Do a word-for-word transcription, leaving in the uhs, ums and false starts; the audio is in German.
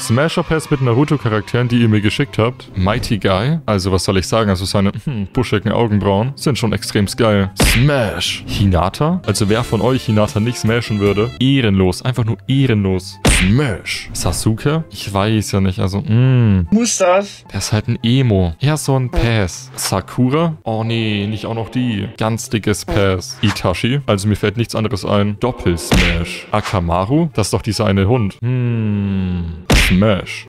Smasher-Pass mit Naruto-Charakteren, die ihr mir geschickt habt. Mighty Guy. Also was soll ich sagen? Also seine hm, buschigen Augenbrauen sind schon extrem geil. Smash. Hinata. Also wer von euch Hinata nicht smashen würde? Ehrenlos. Einfach nur ehrenlos. Smash. Sasuke? Ich weiß ja nicht. Also, mh. Muss das? Der ist halt ein Emo. Eher so ein Pass. Sakura? Oh nee, nicht auch noch die. Ganz dickes Pass. Itachi? Also mir fällt nichts anderes ein. Doppel-Smash. Akamaru? Das ist doch dieser eine Hund. Hm. Smash.